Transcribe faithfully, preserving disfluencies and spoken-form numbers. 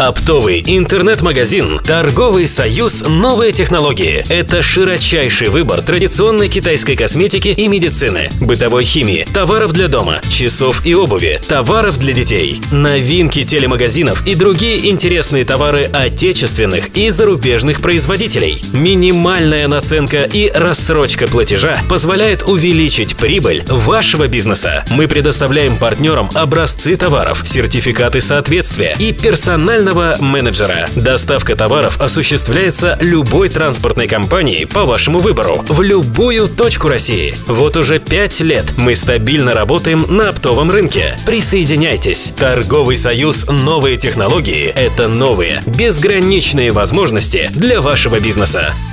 Оптовый интернет-магазин «Торговый союз. Новые технологии». Это широчайший выбор традиционной китайской косметики и медицины, бытовой химии, товаров для дома, часов и обуви, товаров для детей, новинки телемагазинов и другие интересные товары отечественных и зарубежных производителей. Минимальная наценка и рассрочка платежа позволяет увеличить прибыль вашего бизнеса. Мы предоставляем партнерам образцы товаров, сертификаты соответствия и персонального менеджера. Доставка товаров осуществляется любой транспортной компанией по вашему выбору в любую точку России. Вот уже пять лет мы стабильно работаем на оптовом рынке. Присоединяйтесь. Торговый союз «Новые технологии» — это новые, безграничные возможности для вашего бизнеса.